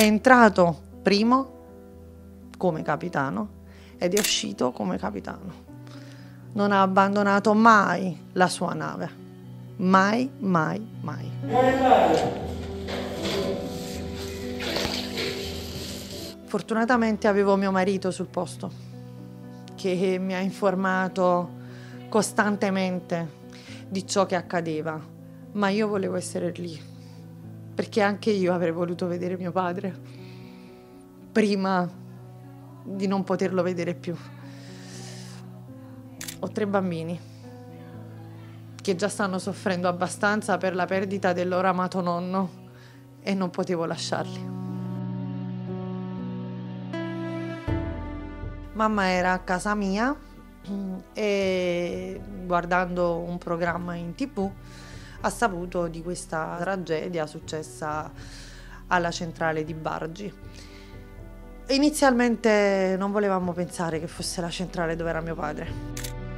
è entrato primo come capitano ed è uscito come capitano. Non ha abbandonato mai la sua nave. Mai, mai, mai. Fortunatamente avevo mio marito sul posto, che mi ha informato costantemente di ciò che accadeva, ma io volevo essere lì, perché anche io avrei voluto vedere mio padre prima di non poterlo vedere più. Ho 3 bambini che già stanno soffrendo abbastanza per la perdita del loro amato nonno e non potevo lasciarli. Mamma era a casa mia e guardando un programma in TV ha saputo di questa tragedia successa alla centrale di Bargi. Inizialmente non volevamo pensare che fosse la centrale dove era mio padre.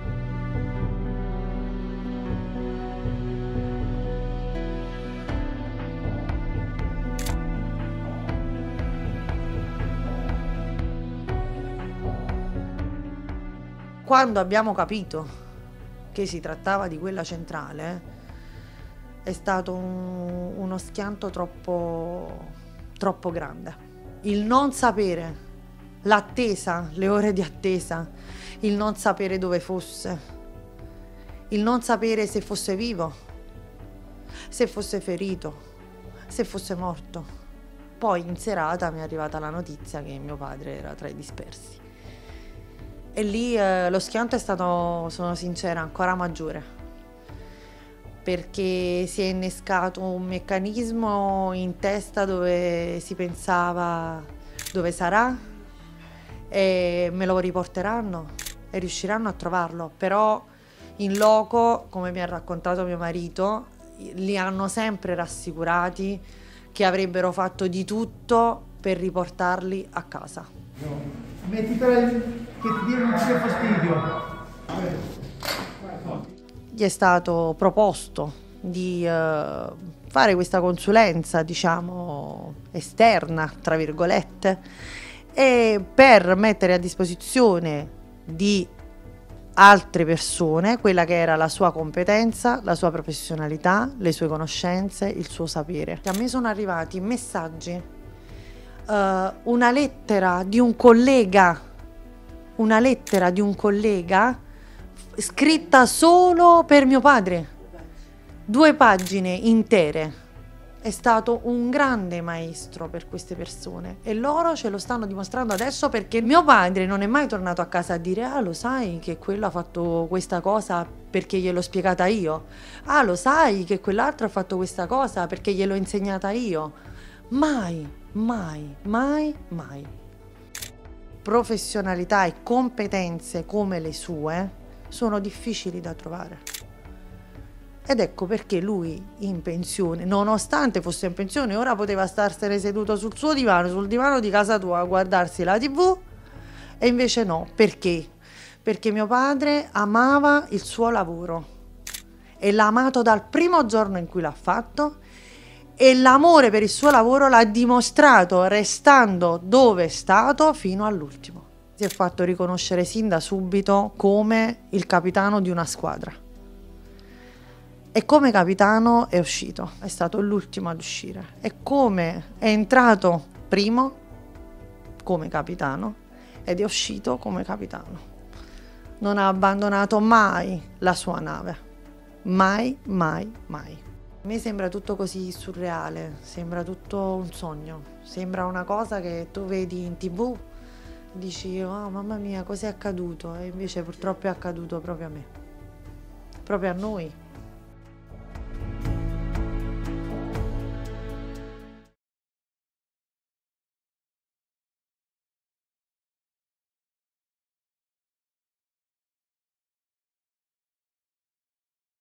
Quando abbiamo capito che si trattava di quella centrale, è stato uno schianto troppo grande. Il non sapere, l'attesa, le ore di attesa, il non sapere dove fosse, il non sapere se fosse vivo, se fosse ferito, se fosse morto. Poi in serata mi è arrivata la notizia che mio padre era tra i dispersi. E lì lo schianto è stato, sono sincera, ancora maggiore, perché si è innescato un meccanismo in testa dove si pensava dove sarà e me lo riporteranno e riusciranno a trovarlo, però in loco, come mi ha raccontato mio marito, li hanno sempre rassicurati che avrebbero fatto di tutto per riportarli a casa. Metti che ti dia non ci dia fastidio. Gli è stato proposto di fare questa consulenza, diciamo, esterna, tra virgolette, e per mettere a disposizione di altre persone quella che era la sua competenza, la sua professionalità, le sue conoscenze, il suo sapere. A me sono arrivati messaggi, una lettera di un collega scritta solo per mio padre, 2 pagine intere. È stato un grande maestro per queste persone e loro ce lo stanno dimostrando adesso, perché mio padre non è mai tornato a casa a dire: ah, lo sai che quello ha fatto questa cosa perché gliel'ho spiegata io, ah, lo sai che quell'altro ha fatto questa cosa perché gliel'ho insegnata io. Mai, mai, mai, mai. Professionalità e competenze come le sue sono difficili da trovare. Ed ecco perché lui in pensione, nonostante fosse in pensione, ora poteva starsene seduto sul suo divano, sul divano di casa tua, a guardarsi la TV, e invece no. Perché? Perché mio padre amava il suo lavoro e l'ha amato dal primo giorno in cui l'ha fatto, e l'amore per il suo lavoro l'ha dimostrato restando dove è stato fino all'ultimo. Si è fatto riconoscere sin da subito come il capitano di una squadra. E come capitano è uscito, è stato l'ultimo ad uscire. E come è entrato primo come capitano ed è uscito come capitano. Non ha abbandonato mai la sua nave. Mai, mai, mai. A me sembra tutto così surreale, sembra tutto un sogno, sembra una cosa che tu vedi in TV, dici: oh mamma mia, cos'è accaduto? E invece purtroppo è accaduto proprio a me, proprio a noi.